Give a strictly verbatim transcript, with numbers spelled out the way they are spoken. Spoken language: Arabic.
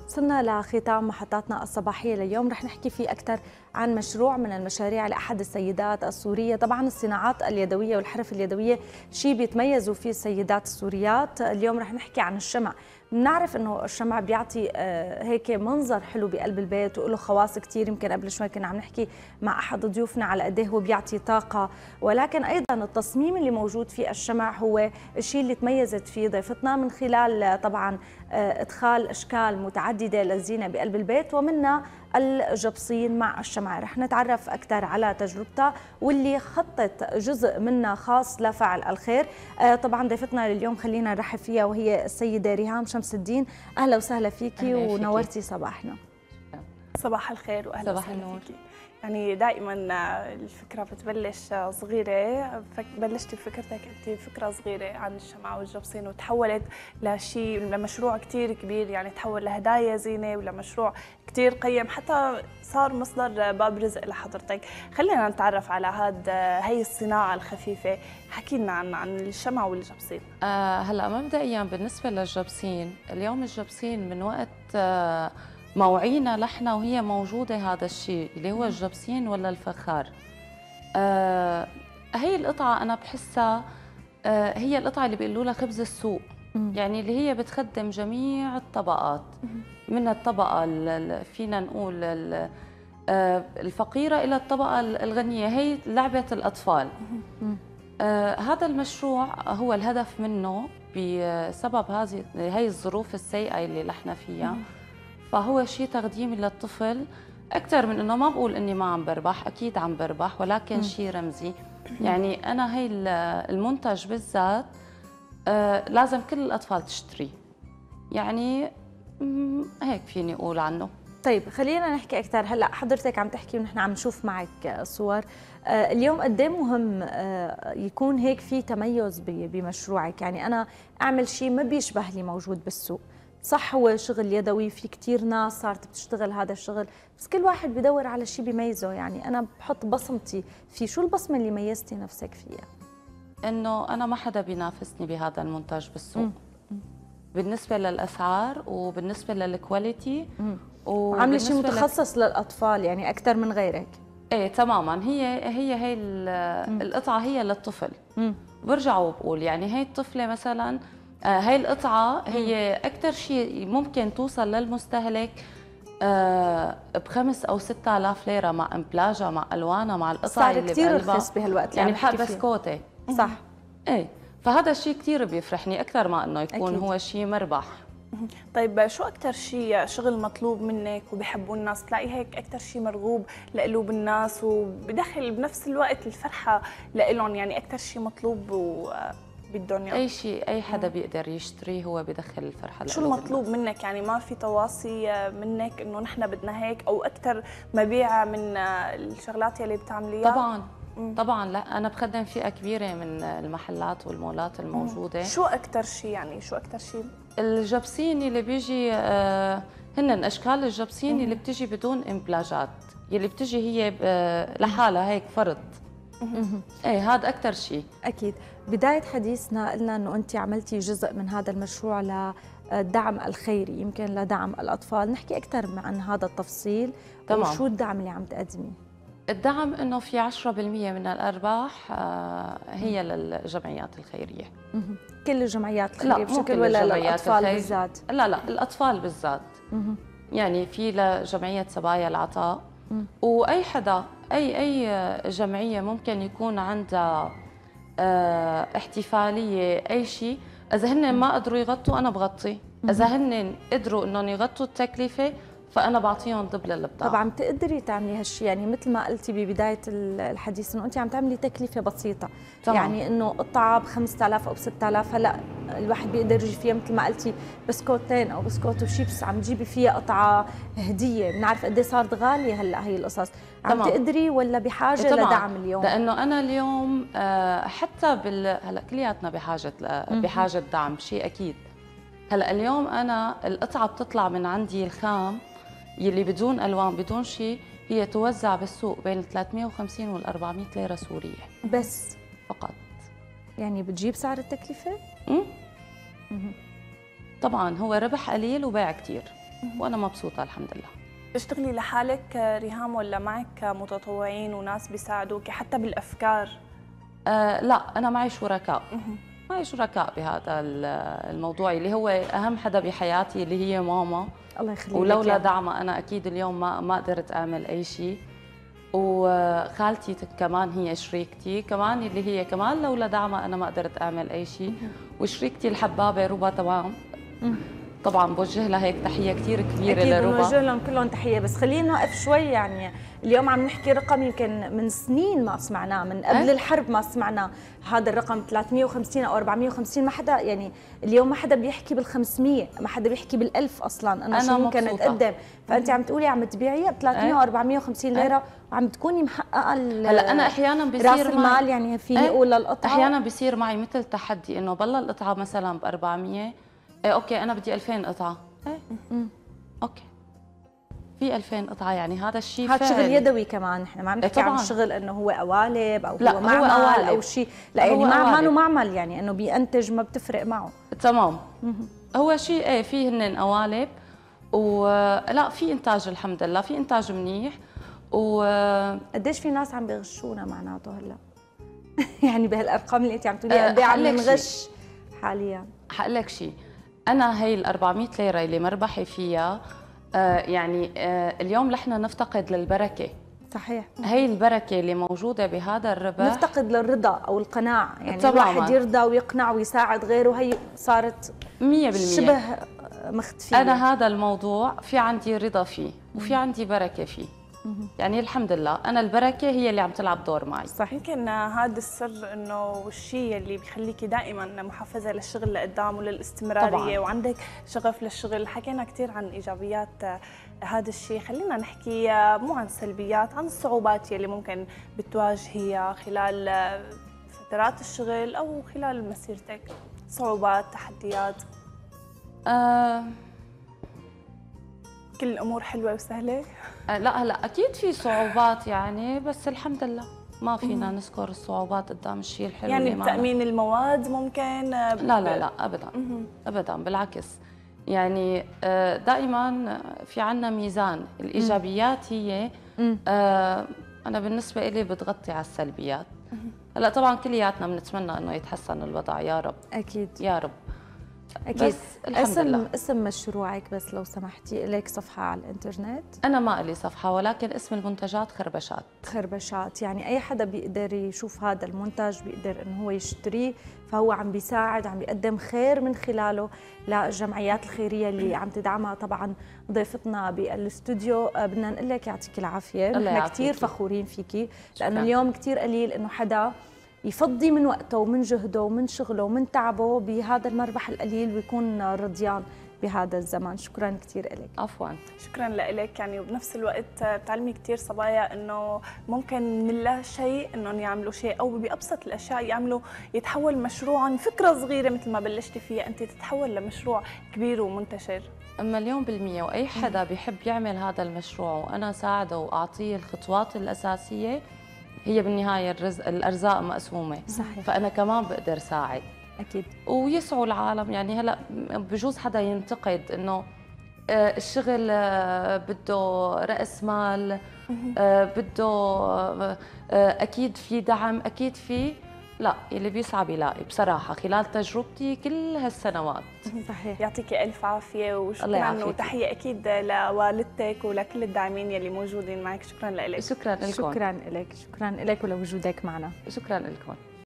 وصلنا لختام محطاتنا الصباحية لليوم. رح نحكي فيه أكثر عن مشروع من المشاريع لأحد السيدات السورية. طبعا الصناعات اليدوية والحرف اليدوية شيء بيتميزوا فيه السيدات السوريات. اليوم رح نحكي عن الشمع. بنعرف انه الشمع بيعطي هيك منظر حلو بقلب البيت وله خواص كثير. يمكن قبل شوي كنا عم نحكي مع احد ضيوفنا على قد ايه هو بيعطي طاقه، ولكن ايضا التصميم اللي موجود في الشمع هو الشيء اللي تميزت فيه ضيفتنا من خلال طبعا ادخال اشكال متعدده للزينه بقلب البيت، ومنها الجبصين مع الشمع. رح نتعرف اكثر على تجربتها واللي خطت جزء منها خاص لفعل الخير. طبعا ضيفتنا لليوم خلينا نرحب فيها وهي السيده ريهام شمس الدين. اهلا وسهلا فيكي ونورتي صباحنا. صباح الخير واهلا وسهلا فيكي. يعني دائما الفكره بتبلش صغيره، بلشتي بفكرتك انت فكره صغيره عن الشمعة والجبصين وتحولت لشيء لمشروع كثير كبير، يعني تحول لهدايا زينه ولمشروع كثير قيم، حتى صار مصدر باب رزق لحضرتك. خلينا نتعرف على هاد هي الصناعه الخفيفه، حكي لنا عن عن الشمعة والجبصين. آه هلا مبدئيا بالنسبه للجبصين، اليوم الجبصين من وقت آه موعينا لحنا وهي موجودة هذا الشيء اللي هو الجبصين ولا الفخار. آه هي القطعة أنا بحسها آه هي القطعة اللي بيقولوا لها خبز السوق، يعني اللي هي بتخدم جميع الطبقات، من الطبقة فينا نقول آه الفقيرة إلى الطبقة الغنية. هي لعبة الأطفال. آه هذا المشروع هو الهدف منه بسبب هذه هي الظروف السيئة اللي نحن فيها، فهو شيء تقديمي للطفل أكثر من إنه ما بقول إني ما عم بربح، أكيد عم بربح، ولكن شيء رمزي. يعني أنا هي المنتج بالذات آه لازم كل الأطفال تشتريه، يعني هيك فيني أقول عنه. طيب خلينا نحكي أكثر. هلا حضرتك عم تحكي ونحن عم نشوف معك صور. آه اليوم قد ايه مهم آه يكون هيك في تميز بمشروعك، يعني أنا أعمل شيء ما بيشبه اللي موجود بالسوق. صح هو شغل يدوي، في كتير ناس صارت بتشتغل هذا الشغل، بس كل واحد بدور على شيء بيميزه. يعني أنا بحط بصمتي في. شو البصمة اللي ميزتي نفسك فيها؟ إنه أنا ما حدا بينافسني بهذا المنتج بالسوق. م. بالنسبة للأسعار وبالنسبة للكواليتي، وعاملة شيء متخصص لل... للأطفال يعني أكثر من غيرك. إيه تماما. هي هي هي القطعة هي للطفل. م. برجع وبقول يعني هي الطفلة مثلا، هاي القطعة هي أكثر شيء ممكن توصل للمستهلك آه بخمس أو ستة آلاف ليرة مع امبلاجها مع ألوانها مع القطع صار اللي كثير رخيص بهالوقت، يعني بحق بسكوتة. صح. إيه فهذا الشيء كثير بيفرحني أكثر ما إنه يكون أكيد. هو شيء مربح. طيب شو أكثر شيء شغل مطلوب منك وبيحبوا الناس، تلاقي هيك أكثر شيء مرغوب لقلوب الناس وبدخل بنفس الوقت الفرحة لإلهم، يعني أكثر شيء مطلوب و بالدنيا؟ اي شيء اي حدا بيقدر يشتريه هو بدخل الفرحه. شو المطلوب منك؟ يعني ما في تواصي منك انه نحن بدنا هيك او اكثر مبيعه من الشغلات يلي بتعمليها؟ طبعا مم. طبعا. لا انا بخدم فئه كبيره من المحلات والمولات الموجوده. مم. شو اكثر شيء يعني شو اكثر شيء؟ الجبصين اللي بيجي آه هن اشكال الجبصين اللي بتجي بدون امبلاجات، يلي بتجي هي لحالها هيك فرد. ايه هذا اكثر شيء. اكيد. بدايه حديثنا قلنا انه انت عملتي جزء من هذا المشروع للدعم الخيري، يمكن لدعم الاطفال. نحكي اكثر عن هذا التفصيل. تمام. وشو الدعم اللي عم تقدميه؟ الدعم انه في عشرة بالمئة من الارباح هي للجمعيات الخيريه. كل الجمعيات الخيريه بشكل ولا للاطفال بالذات؟ لا لا الاطفال بالذات. يعني في لجمعيه سبايا العطاء، واي حدا اي اي جمعيه ممكن يكون عندها اه احتفاليه اي شيء، اذا هن ما قدروا يغطوا انا بغطي، اذا هن قدروا انهم يغطوا التكلفه فانا بعطيهم دبل البضاعه. طبعا بتقدري تعملي هالشيء، يعني مثل ما قلتي ببدايه الحديث انه انت عم تعملي تكلفه بسيطه. طبعا. يعني انه قطعه ب خمسة آلاف او ب ستة آلاف، هلا الواحد بيقدر يجي فيها مثل ما قلتي بسكوتين او بسكوت وشيبس، عم تجيبي فيها قطعه هديه. بنعرف قد ايه صارت غاليه هلا هي القصص. عم طبعا. تقدري ولا بحاجه طبعا. لدعم اليوم؟ لانه انا اليوم حتى بال هلا كلياتنا بحاجه بحاجه دعم، شيء اكيد. هلا اليوم انا القطعه بتطلع من عندي الخام يلي بدون الوان بدون شيء، هي توزع بالسوق بين ثلاثمئة وخمسين وال أربعمئة ليره سوريه بس فقط. يعني بتجيب سعر التكلفه؟ امم طبعا هو ربح قليل وبيع كثير. وانا مبسوطه الحمد لله. تشتغلي لحالك ريهام ولا معك متطوعين وناس بيساعدوك حتى بالافكار؟ آه لا، انا معي شركاء. معي شركاء بهذا الموضوع اللي هو اهم حدا بحياتي اللي هي ماما. الله يخليك. ولولا دعمها انا اكيد اليوم ما ما قدرت اعمل اي شيء. وخالتي كمان هي شريكتي كمان اللي هي كمان لولا دعمها انا ما قدرت اعمل اي شيء. وشريكتي الحبابه ربا تمام. طبعا بوجه لها هيك تحيه كثير كبيره أكيد لربا. بنوجه لهم كلهم تحيه، بس خلينا نوقف شوي. يعني اليوم عم نحكي رقم يمكن من سنين ما سمعناه، من قبل أه؟ الحرب ما سمعنا هذا الرقم ثلاثمية وخمسين او أربعمية وخمسين. ما حدا يعني اليوم ما حدا بيحكي بالخمسمية، ما حدا بيحكي بالألف اصلا. انا شو ممكن اتقدم؟ فانت عم تقولي عم تبيعيها ب ثلاثمية وأربعمية وخمسين ليره وعم تكوني محققه هلا انا احيانا بصير راس المال، يعني فيني اقول للقطعه. احيانا بصير معي مثل تحدي انه بالله القطعه مثلا ب أربعمية، ايه اوكي انا بدي ألفين قطعه. ايه اوكي في ألفين قطعه، يعني هذا الشيء هذا شغل يدوي كمان. نحن ما عم نحكي عن شغل انه هو قوالب او لا هو معمل هو قوالب او شيء، لا يعني ما ما معمل، يعني انه بينتج ما بتفرق معه. تمام. هو شيء ايه فيه هن قوالب ولا في انتاج الحمد لله، في انتاج منيح. و قديش في ناس عم بيغشونا معناته هلا؟ يعني بهالارقام اللي انت عم تقولي قد ايه عم نغش حاليا؟ حقول لك شيء، انا هي ال أربعمية ليره اللي مربحي فيها آه يعني آه اليوم نحن نفتقد للبركه. صحيح. هي البركه اللي موجوده بهذا الربح، نفتقد للرضا او القناعه، يعني تماماً. الواحد يرضى ويقنع ويساعد غيره، هي صارت مية بالمية شبه مختفيه. انا هذا الموضوع في عندي رضا فيه وفي عندي بركه فيه. يعني الحمد لله انا البركه هي اللي عم تلعب دور معي. صح. يمكن هذا السر انه الشيء اللي بيخليكي دائما محفزه للشغل لقدام وللاستمراريه طبعاً. وعندك شغف للشغل. حكينا كثير عن ايجابيات هذا الشيء، خلينا نحكي مو عن سلبيات، عن الصعوبات اللي ممكن بتواجهيها خلال فترات الشغل او خلال مسيرتك. صعوبات، تحديات. أه كل الامور حلوه وسهله؟ لا هلا اكيد في صعوبات يعني، بس الحمد لله ما فينا نذكر الصعوبات قدام الشيء الحلو. يعني بتامين المواد ممكن؟ لا لا لا ابدا ابدا، بالعكس. يعني دائما في عنا ميزان. الايجابيات هي انا بالنسبه لي بتغطي على السلبيات. هلا طبعا كلياتنا بنتمنى انه يتحسن الوضع يا رب. اكيد يا رب. أكيد. بس الحمد اسم لله. اسم مشروعك بس لو سمحتي، لك صفحة على الإنترنت؟ أنا ما لي صفحة، ولكن اسم المنتجات خربشات. خربشات، يعني أي حدا بيقدر يشوف هذا المنتج بيقدر إنه هو يشتريه، فهو عم بيساعد، عم بيقدم خير من خلاله للجمعيات الخيرية اللي عم تدعمها طبعا ضيفتنا بالاستوديو. بدنا نقول لك يعطيك العافية، نحن كثير فخورين فيكي، لأنه اليوم كثير قليل إنه حدا يفضي من وقته ومن جهده ومن شغله ومن تعبه بهذا المربح القليل ويكون رضيان بهذا الزمان. شكرا كثير لك. عفوا. شكرا لك. يعني وبنفس الوقت بتعلمي كثير صبايا انه ممكن من لا شيء انهم يعملوا شيء، او بابسط الاشياء يعملوا يتحول مشروعا، فكره صغيره مثل ما بلشتي فيها انت تتحول لمشروع كبير ومنتشر. مليون بالمية. واي حدا بيحب يعمل هذا المشروع وانا ساعده واعطيه الخطوات الاساسيه، هي بالنهايه الرزق الارزاق مقسومه. صحيح. فانا كمان بقدر ساعد اكيد ويسعوا العالم. يعني هلا بجوز حدا ينتقد انه الشغل بده راس مال، بده اكيد في دعم، اكيد في، لا اللي بيسعى بيلاقي بصراحه خلال تجربتي كل هالسنوات. صحيح. يعطيكي الف عافيه وشكرا، وتحيه اكيد لوالدتك ولكل الداعمين يلي موجودين معك. شكرا لك. شكرا لكم. شكرا لك. شكرا لك ولوجودك معنا. شكرا لكم.